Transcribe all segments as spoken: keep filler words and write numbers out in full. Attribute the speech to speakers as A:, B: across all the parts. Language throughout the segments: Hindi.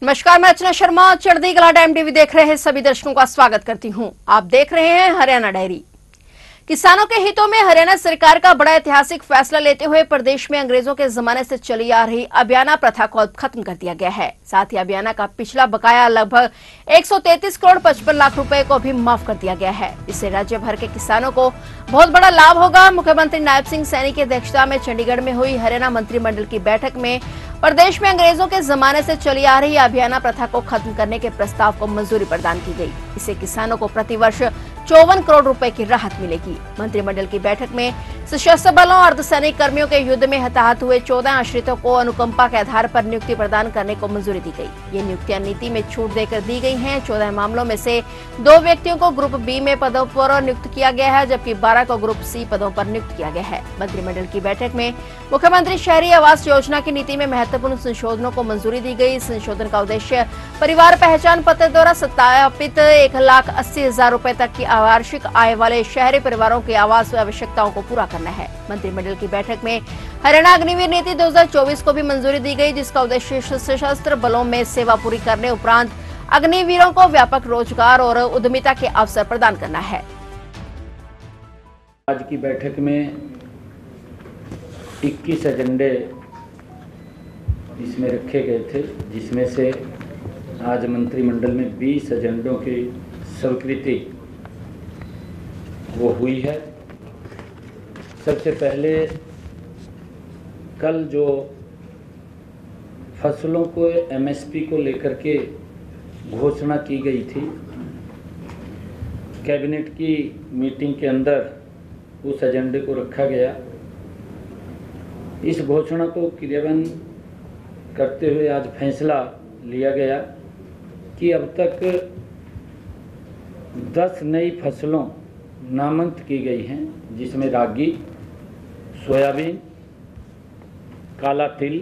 A: नमस्कार, मैं अर्चना शर्मा चढ़ती कला टाइम टीवी देख रहे हैं सभी दर्शकों का स्वागत करती हूं। आप देख रहे हैं हरियाणा डायरी। किसानों के हितों में हरियाणा सरकार का बड़ा ऐतिहासिक फैसला लेते हुए प्रदेश में अंग्रेजों के जमाने से चली आ रही अभियाना प्रथा को अब खत्म कर दिया गया है। साथ ही अभियाना का पिछला बकाया लगभग एक सौ तैंतीस करोड़ पचपन लाख रुपए को भी माफ कर दिया गया है। इससे राज्य भर के किसानों को बहुत बड़ा लाभ होगा। मुख्यमंत्री नायब सिंह सैनी की अध्यक्षता में चंडीगढ़ में हुई हरियाणा मंत्रिमंडल की बैठक में प्रदेश में अंग्रेजों के जमाने से चली आ रही अभियाना प्रथा को खत्म करने के प्रस्ताव को मंजूरी प्रदान की गई। इससे किसानों को प्रतिवर्ष चौवन करोड़ रुपए की राहत मिलेगी। मंत्रिमंडल की बैठक में सशस्त्र बलों और अर्धसैनिक कर्मियों के युद्ध में हताहत हुए चौदह आश्रितों को अनुकंपा के आधार पर नियुक्ति प्रदान करने को मंजूरी दी गई। ये नियुक्तियां नीति में छूट देकर दी गई हैं। चौदह मामलों में से दो व्यक्तियों को ग्रुप बी में पदों पर नियुक्त किया गया है, जबकि बारह को ग्रुप सी पदों पर नियुक्त किया गया है। मंत्रिमंडल की बैठक में मुख्यमंत्री शहरी आवास योजना की नीति में महत्वपूर्ण संशोधनों को मंजूरी दी गई। संशोधन का उद्देश्य परिवार पहचान पत्र द्वारा सत्यापित एक लाख अस्सी हजार रूपए तक की वार्षिक आय वाले शहरी परिवारों की आवास आवश्यकताओं को पूरा करना है। मंत्रिमंडल की बैठक में हरियाणा अग्निवीर नीति दो हजार चौबीस को भी मंजूरी दी गई, जिसका उद्देश्य सशस्त्र बलों में सेवा पूरी करने उपरांत अग्निवीरों को व्यापक रोजगार और उद्यमिता के अवसर प्रदान करना है।
B: आज की बैठक में इक्कीस एजेंडे इसमें रखे गए थे, जिसमें से आज मंत्रिमंडल में बीस एजेंडों की स्वीकृति वो हुई है। सबसे पहले कल जो फसलों को एमएसपी को लेकर के घोषणा की गई थी, कैबिनेट की मीटिंग के अंदर उस एजेंडे को रखा गया। इस घोषणा को क्रियान्वयन करते हुए आज फैसला लिया गया कि अब तक दस नई फसलों नामांकित की गई हैं, जिसमें रागी, सोयाबीन, काला तिल,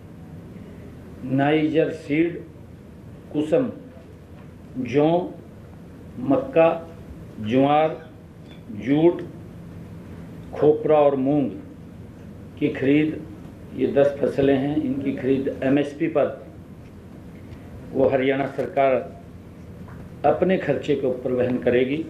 B: नाइजर सीड, कुसम, जौ, मक्का, ज्वार, जूट, खोपरा और मूंग की खरीद, ये दस फसलें हैं। इनकी खरीद एमएसपी पर वो हरियाणा सरकार अपने खर्चे के ऊपर वहन करेगी।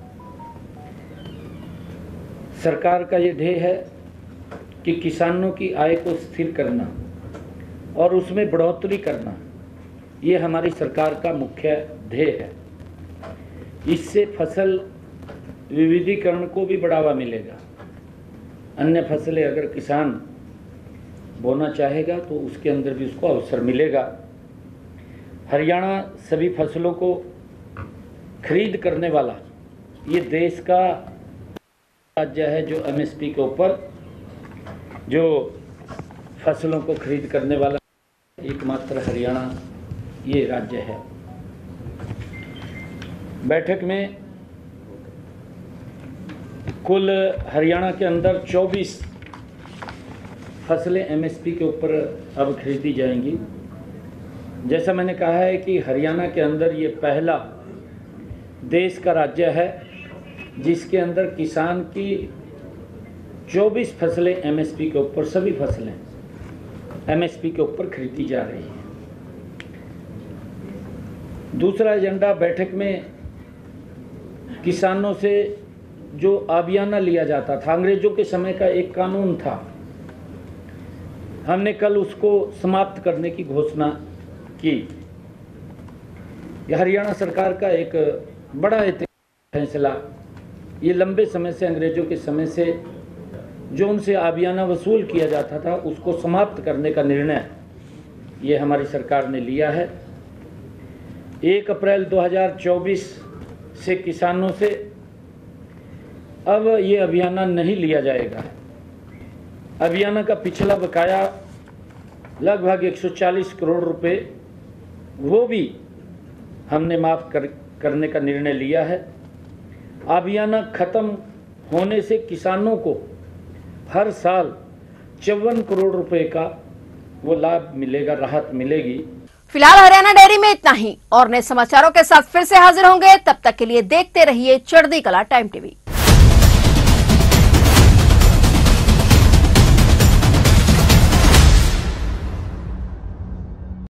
B: सरकार का ये ध्येय है कि किसानों की आय को स्थिर करना और उसमें बढ़ोतरी करना, ये हमारी सरकार का मुख्य ध्येय है। इससे फसल विविधीकरण को भी बढ़ावा मिलेगा। अन्य फसलें अगर किसान बोना चाहेगा तो उसके अंदर भी उसको अवसर मिलेगा। हरियाणा सभी फसलों को खरीद करने वाला ये देश का राज्य है, जो एमएसपी के ऊपर जो फसलों को खरीद करने वाला एकमात्र हरियाणा ये राज्य है। बैठक में कुल हरियाणा के अंदर चौबीस फसलें एमएसपी के ऊपर अब खरीदी जाएंगी। जैसा मैंने कहा है कि हरियाणा के अंदर ये पहला देश का राज्य है जिसके अंदर किसान की चौबीस फसलें एमएसपी के ऊपर, सभी फसलें एमएसपी के ऊपर खरीदी जा रही हैं। दूसरा एजेंडा बैठक में किसानों से जो अभियाना लिया जाता था, अंग्रेजों के समय का एक कानून था, हमने कल उसको समाप्त करने की घोषणा की। यह हरियाणा सरकार का एक बड़ा ऐतिहासिक फैसला। ये लंबे समय से, अंग्रेजों के समय से जो उनसे आबियाना वसूल किया जाता था, उसको समाप्त करने का निर्णय ये हमारी सरकार ने लिया है। एक अप्रैल दो हज़ार चौबीस से किसानों से अब ये अभियाना नहीं लिया जाएगा। अभियाना का पिछला बकाया लगभग एक सौ चालीस करोड़ रुपए वो भी हमने माफ कर करने का निर्णय लिया है। अभियाना खत्म होने से किसानों को हर साल चौवन करोड़ रुपए का वो लाभ मिलेगा, राहत मिलेगी।
A: फिलहाल हरियाणा डायरी में इतना ही, और नए समाचारों के साथ फिर से हाजिर होंगे। तब तक के लिए देखते रहिए चढ़ती कला टाइम टीवी।